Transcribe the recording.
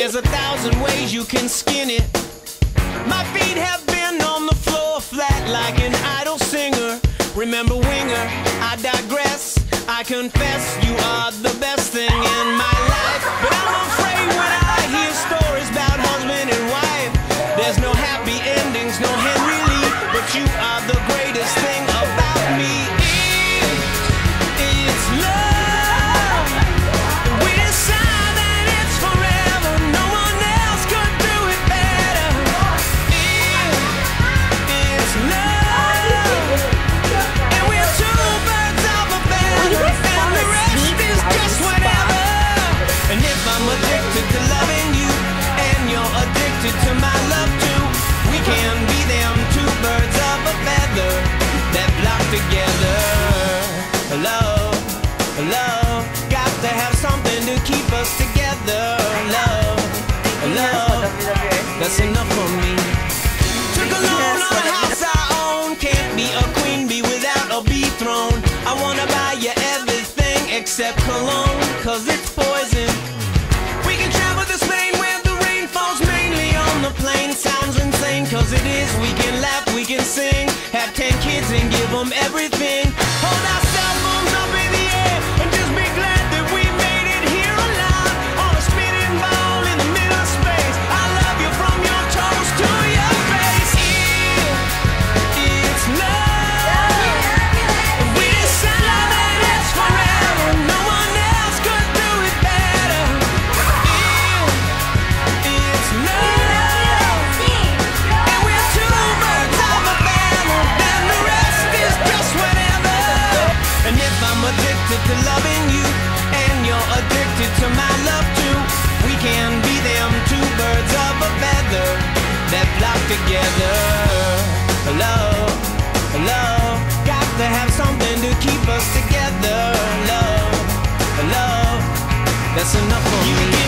There's 1,000 ways you can skin it. My feet have been on the floor flat like an idle singer. Remember Winger, I digress. I confess you are the best thing in my life. But I'm afraid when I hear stories about husband and wife, there's no happy endings, no Henry Lee. But you are the greatest thing about me. It's love. We decide that it's forever. No one else could do it better. It's love. And we're two birds of a feather, and the rest is just whatever. And if I'm addicted to loving you, and you're addicted to my love too, we can be them two birds of a feather that flock together. Love, love, got to have something to keep us together. Love, love, that's enough for me. Took a loan on a house I own. Can't be a queen bee without a bee throne. I wanna buy you everything except cologne, cause it's poison. We can travel to Spain where the rain falls mainly on the plain. Sounds insane, cause it is. We can laugh, we can sing, have 10 kids and give them everything. Hold our cell phones up in the air and just be glad that we made it here alive. On a spinning ball in the middle of space. I love you from your toes to your face. It's love. We decide that it's forever. No one else could do it better. It's love. And we're two birds of a feather, and the rest is just whatever. And if I'm addicted to loving you, and you're addicted to my love too, we can be them two birds of a feather that flock together. Love, love, got to have something to keep us together. Love, love, that's enough for me.